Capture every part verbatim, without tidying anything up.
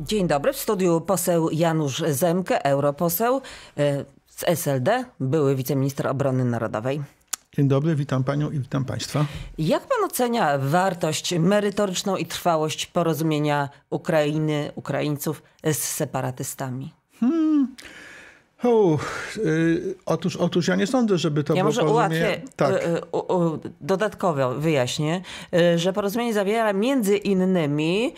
Dzień dobry. W studiu poseł Janusz Zemke, europoseł z S L D, były wiceminister obrony narodowej. Dzień dobry, witam panią i witam państwa. Jak pan ocenia wartość merytoryczną i trwałość porozumienia Ukrainy, Ukraińców z separatystami? Hmm. O, y, otóż, otóż ja nie sądzę, żeby to ja było może ułatwię, tak. u, u, dodatkowo wyjaśnię, że porozumienie zawiera między innymi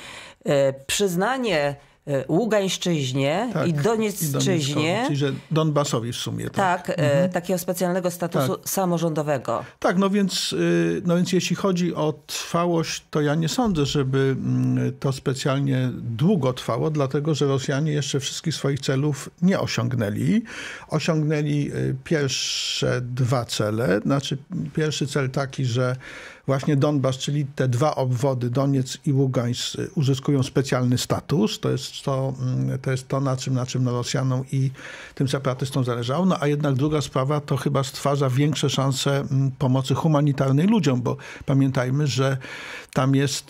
przyznanie Ługańszczyźnie tak, i Doniecczyźnie. Czyli że Donbasowi w sumie. Tak, tak mhm. takiego specjalnego statusu tak. samorządowego. Tak, no więc, no więc jeśli chodzi o trwałość, to ja nie sądzę, żeby to specjalnie długo trwało, dlatego że Rosjanie jeszcze wszystkich swoich celów nie osiągnęli. Osiągnęli pierwsze dwa cele. Znaczy pierwszy cel taki, że właśnie Donbas, czyli te dwa obwody, Doniec i Ługańsk, uzyskują specjalny status. To jest to, to, jest to na czym, na czym no Rosjanom i tym separatystom zależało. No a jednak druga sprawa to chyba stwarza większe szanse pomocy humanitarnej ludziom, bo pamiętajmy, że tam jest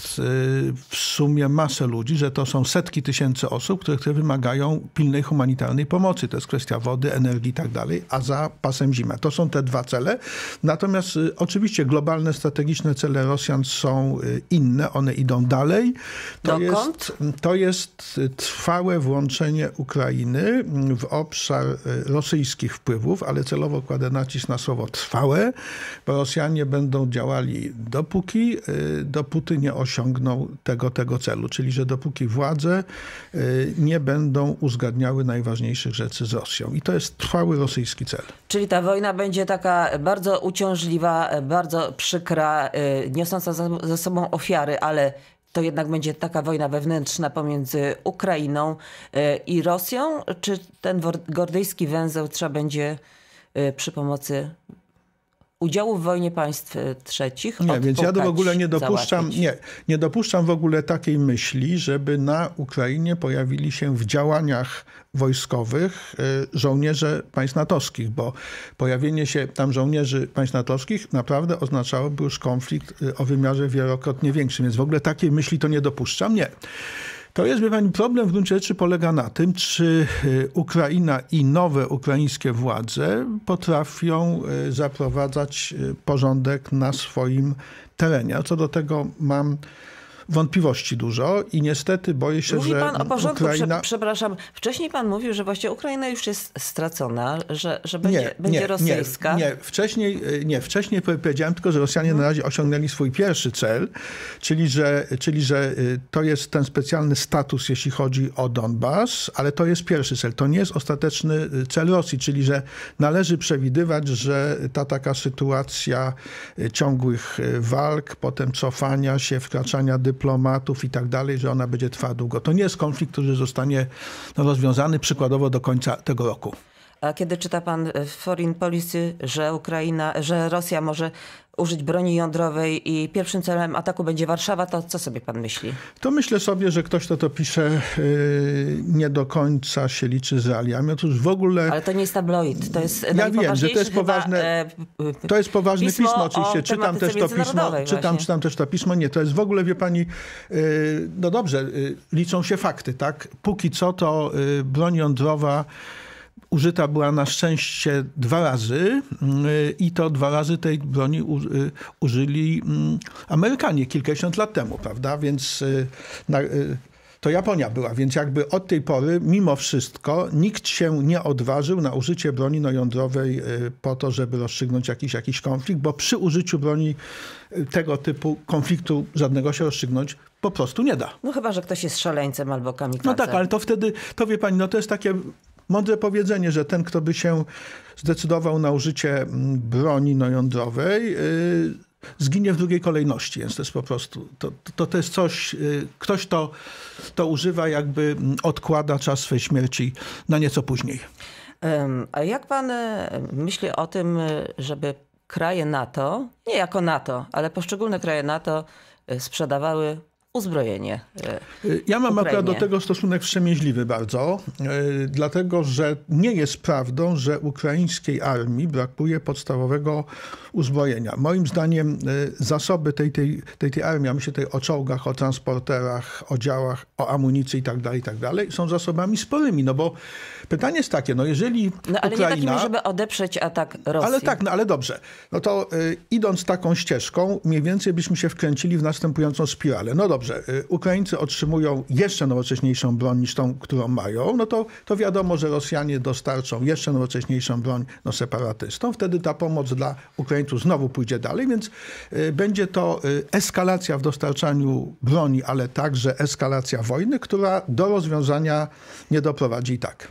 w sumie masę ludzi, że to są setki tysięcy osób, które, które wymagają pilnej humanitarnej pomocy. To jest kwestia wody, energii i tak dalej, a za pasem zima. To są te dwa cele. Natomiast oczywiście globalne, strategiczne cele Rosjan są inne, one idą dalej. To jest, to jest trwałe włączenie Ukrainy w obszar rosyjskich wpływów, ale celowo kładę nacisk na słowo trwałe, bo Rosjanie będą działali dopóki, dopóty nie osiągną tego, tego celu. Czyli, że dopóki władze nie będą uzgadniały najważniejszych rzeczy z Rosją. I to jest trwały rosyjski cel. Czyli ta wojna będzie taka bardzo uciążliwa, bardzo przykra, niosąca za sobą ofiary, ale to jednak będzie taka wojna wewnętrzna pomiędzy Ukrainą i Rosją? Czy ten gordyjski węzeł trzeba będzie przy pomocy udziału w wojnie państw trzecich Nie, więc ja w ogóle nie dopuszczam, nie, nie dopuszczam w ogóle takiej myśli, żeby na Ukrainie pojawili się w działaniach wojskowych żołnierze państw natowskich, bo pojawienie się tam żołnierzy państw natowskich naprawdę oznaczałoby już konflikt o wymiarze wielokrotnie większym, więc w ogóle takiej myśli to nie dopuszczam. Nie. To jest, wie pani, problem w gruncie rzeczy polega na tym, czy Ukraina i nowe ukraińskie władze potrafią zaprowadzać porządek na swoim terenie. Co do tego mam wątpliwości dużo i niestety boję się, Mówi że pan o porządku, Ukraina... przepraszam, wcześniej pan mówił, że właśnie Ukraina już jest stracona, że, że będzie, nie, będzie nie, rosyjska. Nie, nie. Wcześniej, nie, wcześniej powiedziałem tylko, że Rosjanie na razie osiągnęli swój pierwszy cel, czyli że, czyli że to jest ten specjalny status, jeśli chodzi o Donbas, ale to jest pierwszy cel. To nie jest ostateczny cel Rosji, czyli że należy przewidywać, że ta taka sytuacja ciągłych walk, potem cofania się, wkraczania dyplomatów, dyplomatów i tak dalej, że ona będzie trwała długo. To nie jest konflikt, który zostanie no, rozwiązany przykładowo do końca tego roku. A kiedy czyta pan w Foreign Policy, że Ukraina, że Rosja może użyć broni jądrowej i pierwszym celem ataku będzie Warszawa, to co sobie pan myśli? To myślę sobie, że ktoś, kto to pisze, yy, nie do końca się liczy z realiami. Otóż w ogóle... Ale to nie jest tabloid, to jest Ja wiem, że to jest poważne, chyba, e, to jest poważne pismo, pismo oczywiście. Czytam też to pismo, czytam, czytam też to pismo. Nie, to jest w ogóle, wie pani, yy, no dobrze, yy, liczą się fakty, tak? Póki co to yy, broń jądrowa użyta była na szczęście dwa razy i to dwa razy tej broni użyli Amerykanie kilkadziesiąt lat temu, prawda? Więc na, to Japonia była, więc jakby od tej pory mimo wszystko nikt się nie odważył na użycie broni no, jądrowej po to, żeby rozstrzygnąć jakiś, jakiś konflikt, bo przy użyciu broni tego typu konfliktu żadnego się rozstrzygnąć po prostu nie da. No chyba, że ktoś jest szaleńcem albo kamikadze. No tak, ale to wtedy, to wie pani, no to jest takie mądre powiedzenie, że ten, kto by się zdecydował na użycie broni no, jądrowej, yy, zginie w drugiej kolejności. Więc to jest po prostu, to, to, to jest coś, yy, ktoś to, to używa, jakby odkłada czas swej śmierci na nieco później. A jak pan myśli o tym, żeby kraje NATO, nie jako NATO, ale poszczególne kraje NATO sprzedawały uzbrojenie Ja mam Ukrainie. akurat do tego stosunek wstrzemięźliwy bardzo, yy, dlatego że nie jest prawdą, że ukraińskiej armii brakuje podstawowego uzbrojenia. Moim zdaniem yy, zasoby tej, tej, tej, tej armii, a myślę tutaj o czołgach, o transporterach, o działach, o amunicji i tak dalej, i tak dalej, są zasobami sporymi, no bo pytanie jest takie, no jeżeli No ale Ukraina... nie takimi, żeby odeprzeć atak Rosji. Ale tak, no ale dobrze. No to y, idąc taką ścieżką, mniej więcej byśmy się wkręcili w następującą spiralę. No dobrze, y, Ukraińcy otrzymują jeszcze nowocześniejszą broń niż tą, którą mają, no to, to wiadomo, że Rosjanie dostarczą jeszcze nowocześniejszą broń no, separatystom. Wtedy ta pomoc dla Ukraińców znowu pójdzie dalej, więc y, będzie to y, eskalacja w dostarczaniu broni, ale także eskalacja wojny, która do rozwiązania nie doprowadzi i tak.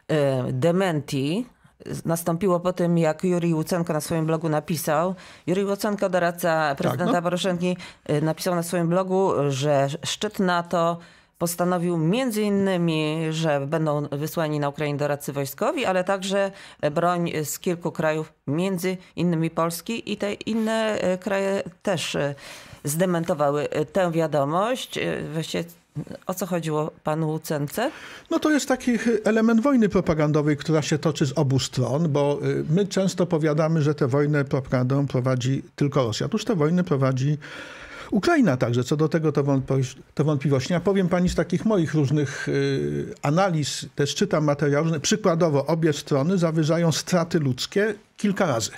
Dementi nastąpiło po tym, jak Jurij Łucenko na swoim blogu napisał. Jurij Łucenko, doradca prezydenta tak, no. Poroszenki, napisał na swoim blogu, że szczyt NATO postanowił między innymi, że będą wysłani na Ukrainę doradcy wojskowi, ale także broń z kilku krajów, między innymi Polski, i te inne kraje też zdementowały tę wiadomość. Właściwie o co chodziło panu Łucence? No to jest taki element wojny propagandowej, która się toczy z obu stron, bo my często powiadamy, że tę wojnę propagandą prowadzi tylko Rosja. Otóż tę wojnę prowadzi Ukraina także. Co do tego to, wątpliwości, to wątpliwości. Ja powiem pani z takich moich różnych y, analiz, też czytam materiały, przykładowo obie strony zawyżają straty ludzkie kilka razy.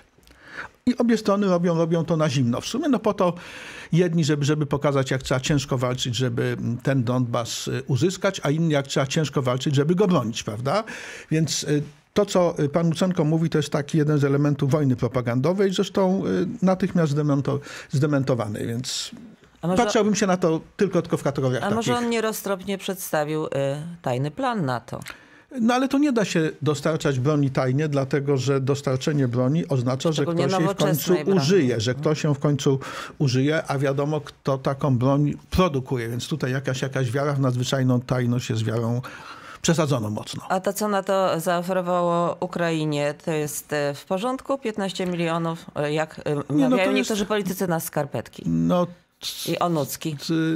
I obie strony robią, robią to na zimno. W sumie no po to jedni, żeby, żeby pokazać, jak trzeba ciężko walczyć, żeby ten Donbas uzyskać, a inni, jak trzeba ciężko walczyć, żeby go bronić, prawda? Więc to, co pan Łucenko mówi, to jest taki jeden z elementów wojny propagandowej, zresztą natychmiast zdemento, zdementowany, więc może, patrzyłbym się na to tylko, tylko w kategoriach a takich. może on nieroztropnie przedstawił y, tajny plan NATO? No ale to nie da się dostarczać broni tajnie, dlatego że dostarczenie broni oznacza, że ktoś jej w końcu broni. użyje, że ktoś ją w końcu użyje, a wiadomo, kto taką broń produkuje. Więc tutaj jakaś, jakaś wiara w nadzwyczajną tajność jest wiarą przesadzoną mocno. A to, co NATO zaoferowało Ukrainie, to jest w porządku? piętnaście milionów, jak nie, no mawiają jest... niektórzy politycy, na skarpetki. No, i Onucki.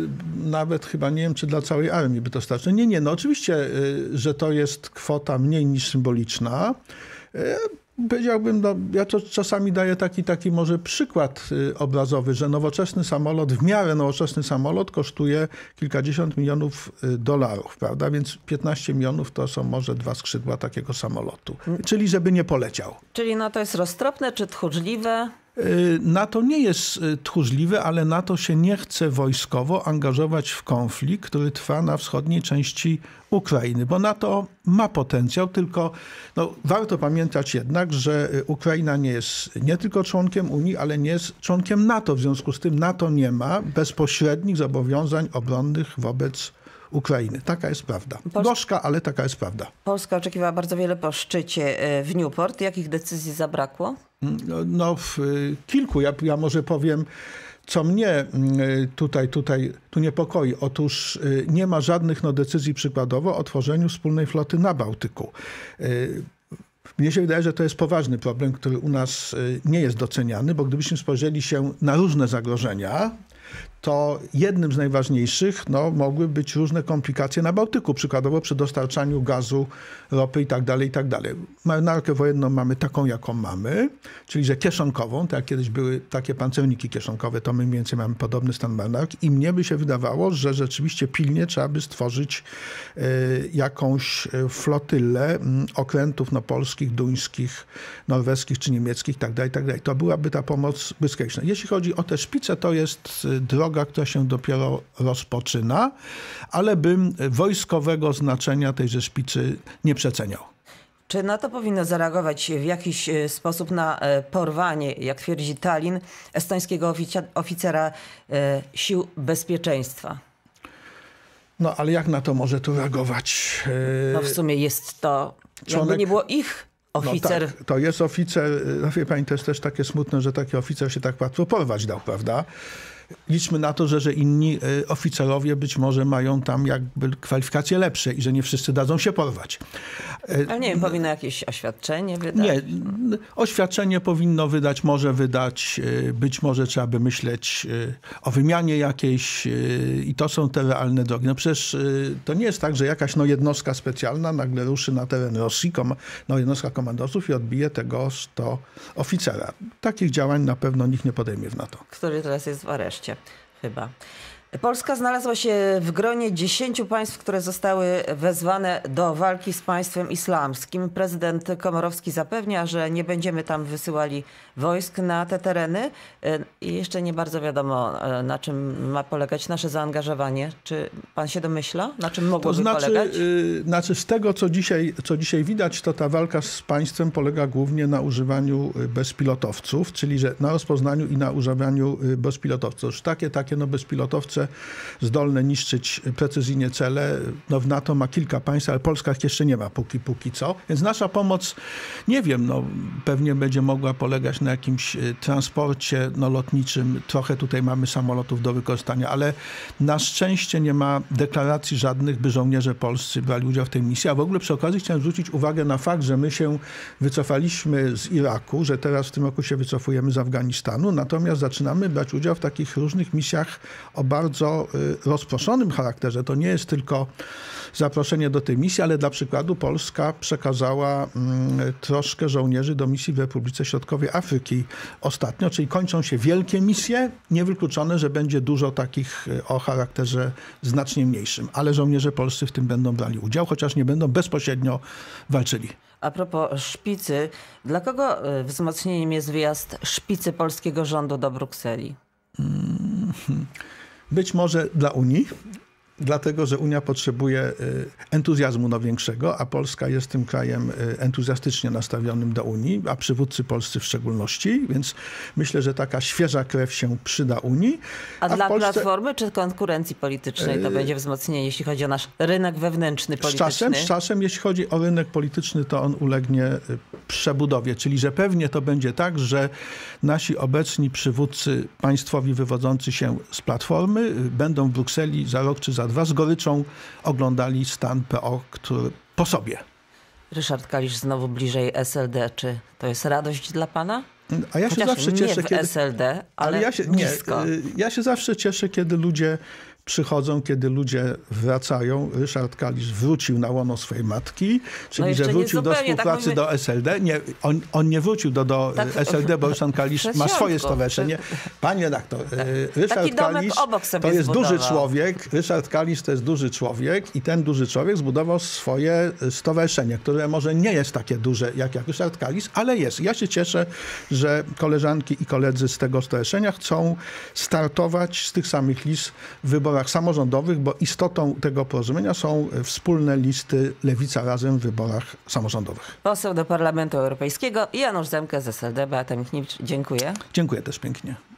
Nawet chyba nie wiem, czy dla całej armii by to starczy. Nie, nie, no oczywiście, że to jest kwota mniej niż symboliczna. Powiedziałbym, no, ja to czasami daję taki, taki może przykład obrazowy, że nowoczesny samolot, w miarę nowoczesny samolot kosztuje kilkadziesiąt milionów dolarów, prawda? Więc piętnaście milionów to są może dwa skrzydła takiego samolotu. Czyli żeby nie poleciał. Czyli no to jest roztropne czy tchórzliwe? NATO nie jest tchórzliwe, ale NATO się nie chce wojskowo angażować w konflikt, który trwa na wschodniej części Ukrainy, bo NATO ma potencjał, tylko no, warto pamiętać jednak, że Ukraina nie jest nie tylko członkiem Unii, ale nie jest członkiem NATO. W związku z tym NATO nie ma bezpośrednich zobowiązań obronnych wobec Ukrainy. Taka jest prawda. Gorzka, ale taka jest prawda. Polska oczekiwała bardzo wiele po szczycie w Newport. Jakich decyzji zabrakło? No, no w kilku. Ja, ja może powiem, co mnie tutaj, tutaj tu niepokoi. Otóż nie ma żadnych no, decyzji przykładowo o tworzeniu wspólnej floty na Bałtyku. Mnie się wydaje, że to jest poważny problem, który u nas nie jest doceniany, bo gdybyśmy spojrzeli się na różne zagrożenia, to jednym z najważniejszych no, mogły być różne komplikacje na Bałtyku, przykładowo przy dostarczaniu gazu, ropy i tak dalej, i tak dalej. Marynarkę wojenną mamy taką, jaką mamy, czyli że kieszonkową, tak jak kiedyś były takie pancerniki kieszonkowe, to my mniej więcej mamy podobny stan marynarki i mnie by się wydawało, że rzeczywiście pilnie trzeba by stworzyć y, jakąś flotylę y, okrętów no, polskich, duńskich, norweskich czy niemieckich i tak dalej, i tak dalej. To byłaby ta pomoc błyskawiczna. Jeśli chodzi o te szpice, to jest droga, która się dopiero rozpoczyna, ale bym wojskowego znaczenia tejże szpicy nie przeceniał. Czy NATO powinno zareagować w jakiś sposób na porwanie, jak twierdzi Tallinn, estońskiego oficera sił bezpieczeństwa? No ale jak na to może tu reagować? No w sumie jest to, Członek... jakby nie było ich oficer. No tak, to jest oficer, no wie pani, to jest też takie smutne, że taki oficer się tak łatwo porwać dał, prawda? liczmy na to, że, że inni oficerowie być może mają tam jakby kwalifikacje lepsze i że nie wszyscy dadzą się porwać. Ale nie wiem, powinno jakieś oświadczenie wydać? Nie, oświadczenie powinno wydać, może wydać, być może trzeba by myśleć o wymianie jakiejś i to są te realne drogi. No przecież to nie jest tak, że jakaś no, jednostka specjalna nagle ruszy na teren Rosji, kom, no, jednostka komandosów i odbije tegoż to oficera. Takich działań na pewno nikt nie podejmie w NATO. Który teraz jest w areszcie, chyba. Polska znalazła się w gronie dziesięciu państw, które zostały wezwane do walki z państwem islamskim. Prezydent Komorowski zapewnia, że nie będziemy tam wysyłali wojsk na te tereny. I jeszcze nie bardzo wiadomo, na czym ma polegać nasze zaangażowanie. Czy pan się domyśla, na czym mogłoby to znaczy, polegać? Yy, znaczy z tego, co dzisiaj, co dzisiaj widać, to ta walka z państwem polega głównie na używaniu bezpilotowców, czyli że na rozpoznaniu i na używaniu bezpilotowców. Już takie, takie no bezpilotowce zdolne niszczyć precyzyjnie cele. No w NATO ma kilka państw, ale Polska ich jeszcze nie ma póki, póki co. Więc nasza pomoc, nie wiem, no pewnie będzie mogła polegać na jakimś transporcie no, lotniczym. Trochę tutaj mamy samolotów do wykorzystania, ale na szczęście nie ma deklaracji żadnych, by żołnierze polscy brali udział w tej misji. A w ogóle przy okazji chciałem zwrócić uwagę na fakt, że my się wycofaliśmy z Iraku, że teraz w tym roku się wycofujemy z Afganistanu, natomiast zaczynamy brać udział w takich różnych misjach o bardzo rozproszonym charakterze. To nie jest tylko zaproszenie do tej misji, ale dla przykładu Polska przekazała mm, troszkę żołnierzy do misji w Republice Środkowej Afryki ostatnio, czyli kończą się wielkie misje, niewykluczone, że będzie dużo takich o charakterze znacznie mniejszym, ale żołnierze polscy w tym będą brali udział, chociaż nie będą bezpośrednio walczyli. A propos szpicy, dla kogo wzmocnieniem jest wyjazd szpicy polskiego rządu do Brukseli? Hmm. Być może dla Unii, dlatego że Unia potrzebuje entuzjazmu no większego, a Polska jest tym krajem entuzjastycznie nastawionym do Unii, a przywódcy polscy w szczególności, więc myślę, że taka świeża krew się przyda Unii. A, a dla Polsce... Platformy czy konkurencji politycznej to będzie wzmocnienie, jeśli chodzi o nasz rynek wewnętrzny polityczny? Z czasem, z czasem, jeśli chodzi o rynek polityczny, to on ulegnie przebudowie, czyli że pewnie to będzie tak, że nasi obecni przywódcy państwowi wywodzący się z Platformy będą w Brukseli za rok czy za dwa z goryczą oglądali stan P O, który po sobie. Ryszard Kalisz znowu bliżej S L D. Czy to jest radość dla pana? A ja się Chociaż zawsze cieszę, nie w kiedy... S L D, ale, ale ja się, blisko. Nie, ja się zawsze cieszę, kiedy ludzie przychodzą, kiedy ludzie wracają. Ryszard Kalisz wrócił na łono swojej matki, czyli no że wrócił do współpracy tak mówimy... do S L D. Nie, on, on nie wrócił do, do tak, S L D, bo Ryszard Kalisz ma swoje stowarzyszenie. Panie redaktor, tak. Ryszard Kalisz to jest zbudował. duży człowiek. Ryszard Kalisz to jest duży człowiek i ten duży człowiek zbudował swoje stowarzyszenie, które może nie jest takie duże jak, jak Ryszard Kalisz, ale jest. Ja się cieszę, że koleżanki i koledzy z tego stowarzyszenia chcą startować z tych samych list w wyborach samorządowych, bo istotą tego porozumienia są wspólne listy Lewica Razem w wyborach samorządowych. Poseł do Parlamentu Europejskiego Janusz Zemke z S L D, Beata Michniewicz. Dziękuję. Dziękuję też pięknie.